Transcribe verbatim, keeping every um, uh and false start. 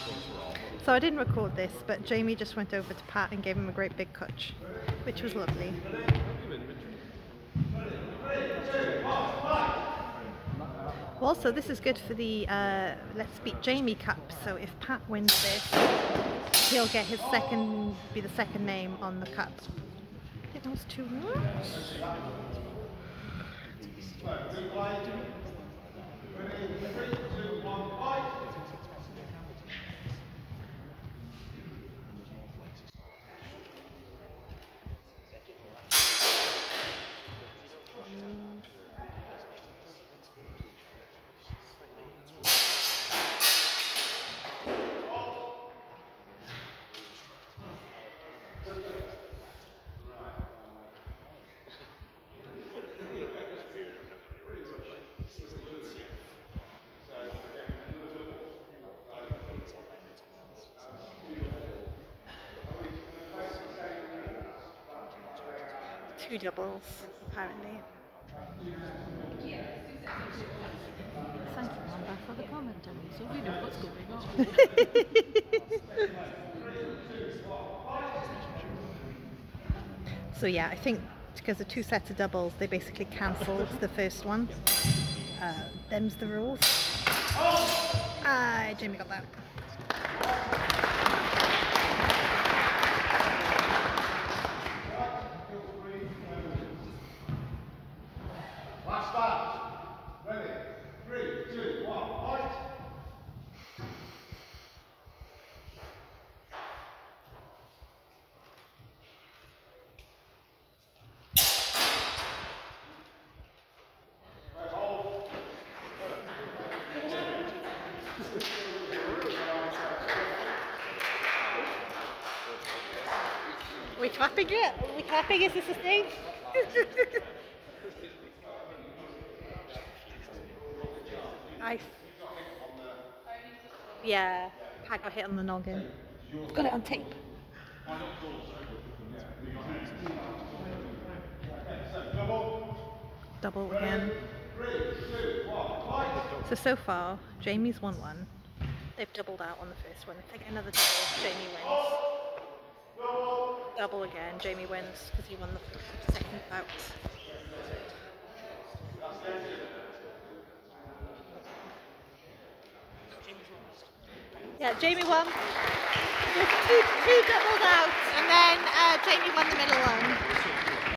So I didn't record this, but Jamie just went over to Pat and gave him a great big touch, which was lovely. Also, this is good for the uh, Let's Beat Jamie Cup. So if Pat wins this, he'll get his second, be the second name on the cup. I think that was two words. Two doubles, apparently. Thank you, Amber, for the commentary, so we know what's going on. So yeah, I think because of two sets of doubles, they basically cancelled the first one. Uh, them's the rules. Ah, Jamie got that. Last batch. Ready? Three, two, one, fight. Are we clapping yet? Are we clapping? Is this a thing? I. Yeah, Pat got hit on the noggin. Got it on tape. Double again. So, so far, Jamie's won one. They've doubled out on the first one. If they get another double, Jamie wins. Double again, Jamie wins because he won the second bout. Yeah, Jamie won. Two, two doubled out, and then uh, Jamie won the middle one.